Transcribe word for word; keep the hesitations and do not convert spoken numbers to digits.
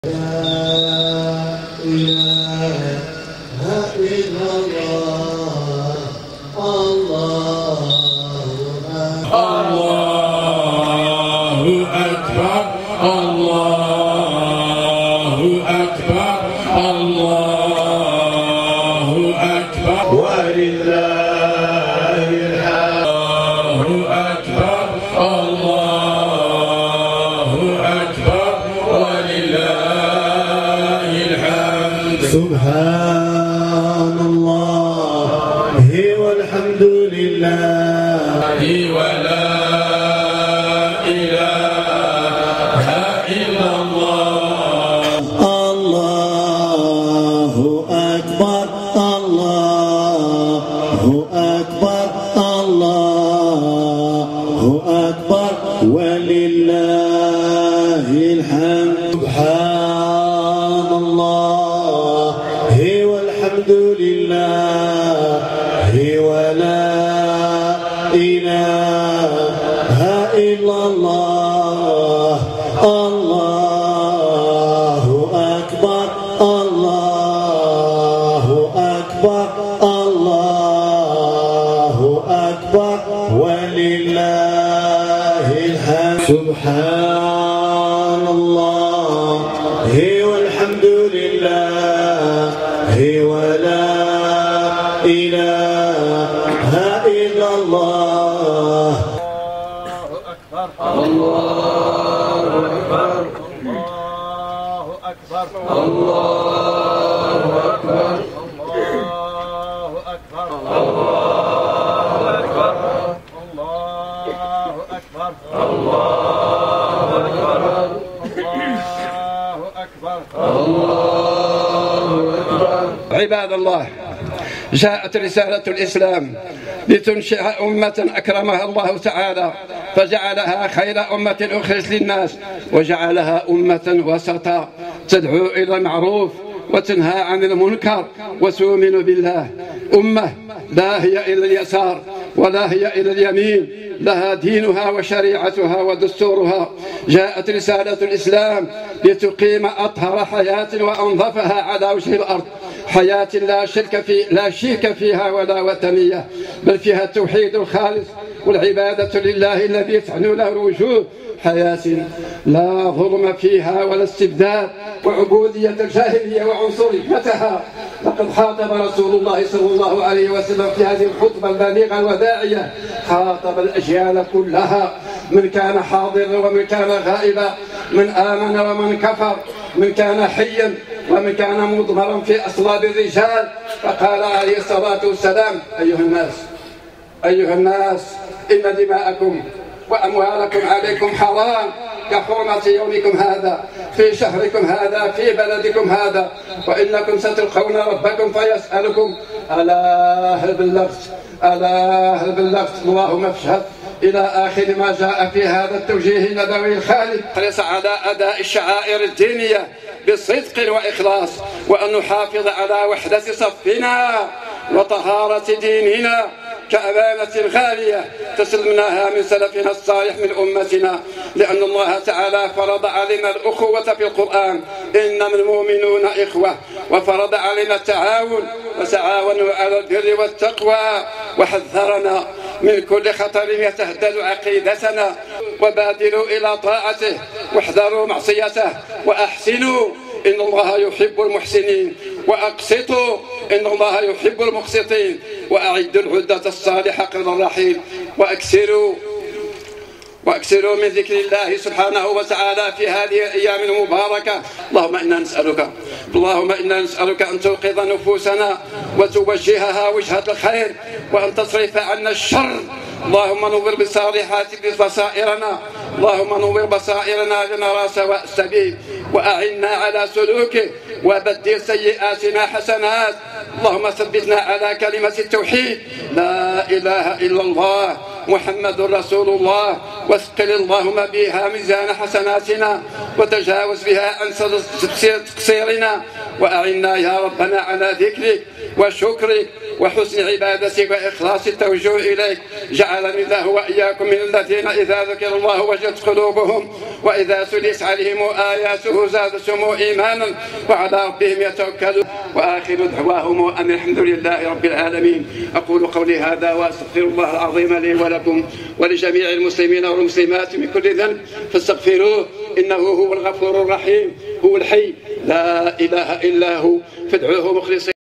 سبحان الله والحمد لله ولا إله إلا الله. الله أكبر الله أكبر الله أكبر ولله الحمد. سبحان الله والحمد لله ولا إله إلا الله. الله أكبر الله أكبر الله أكبر ولله الحمد. سبحان الله والحمد لله ولا إله إلا الله. الله أكبر الله أكبر الله أكبر الله أكبر الله أكبر الله أكبر الله أكبر الله أكبر. عباد الله، جاءت رسالة الإسلام لتنشئ أمة أكرمها الله تعالى فجعلها خير أمة أخرجت للناس، وجعلها أمة وسطا تدعو إلى المعروف وتنهى عن المنكر وتؤمن بالله. أمة لا هي إلى اليسار ولا هي إلى اليمين، لها دينها وشريعتها ودستورها. جاءت رسالة الإسلام لتقيم أطهر حياة وأنظفها على وجه الأرض، حياة لا شرك في لا شرك فيها ولا وثنية، بل فيها التوحيد الخالص والعبادة لله الذي تعنو له الوجوه، حياة لا ظلم فيها ولا استبداد وعبودية الجاهلية وعنصريتها. لقد خاطب رسول الله صلى الله عليه وسلم في هذه الخطبة البليغة الوداعية، خاطب الأجيال كلها، من كان حاضرا ومن كان غائبا، من آمن ومن كفر، من كان حيا ومن كان مضمرا في أصلاب الرجال. فقال عليه الصلاة والسلام: أيها الناس أيها الناس إن دماءكم وأموالكم عليكم حرام كحرمة يومكم هذا في شهركم هذا في بلدكم هذا، وإنكم ستلقون ربكم فيسألكم ألا هل بلغت ألا هل بلغت اللهم اشهد، إلى آخر ما جاء في هذا التوجيه النبوي الخالد. حرص على أداء الشعائر الدينية بصدق وإخلاص، وأن نحافظ على وحدة صفنا وطهارة ديننا كأمانة غالية تسلمناها من سلفنا الصالح من أمتنا، لأن الله تعالى فرض علينا الأخوة في القرآن: إنما المؤمنون إخوة، وفرض علينا التعاون: وتعاونوا على البر والتقوى، وحذرنا من كل خطر يتهدد عقيدتنا، وبادروا إلى طاعته واحذروا معصيته، وأحسنوا إن الله يحب المحسنين، وأقسطوا إن الله يحب المقسطين، وأعدوا العدة الصالحة قبل الرحيل، وأكثروا واكثروا من ذكر الله سبحانه وتعالى في هذه الأيام المباركة. اللهم إنا نسألك اللهم إنا نسألك أن توقظ نفوسنا وتوجهها وجهة الخير، وأن تصرف عنا الشر. اللهم نور بصالحات بصائرنا اللهم نور بصائرنا لنرى سواء السبيل، وأعنا على سلوكه، وبدل سيئاتنا حسنات. اللهم ثبتنا على كلمة التوحيد: لا إله إلا الله محمد رسول الله، واثقل اللهم بها ميزان حسناتنا، وتجاوز بها عن تقصيرنا، وأعنا يا ربنا على ذكرك وشكرك وحسن عبادتك وإخلاص التوجه إليك. جعلني الله وإياكم من الذين إذا ذكر الله وجلت قلوبهم وإذا تليت عليهم آياته زادتهم إيمانا وعلى ربهم يتوكلون. وآخر دعواهم أن الحمد لله رب العالمين. أقول قولي هذا وأستغفر الله العظيم لي ولكم ولجميع المسلمين والمسلمات من كل ذنب فاستغفروه إنه هو الغفور الرحيم، هو الحي لا إله إلا هو، فادعوه مخلصين.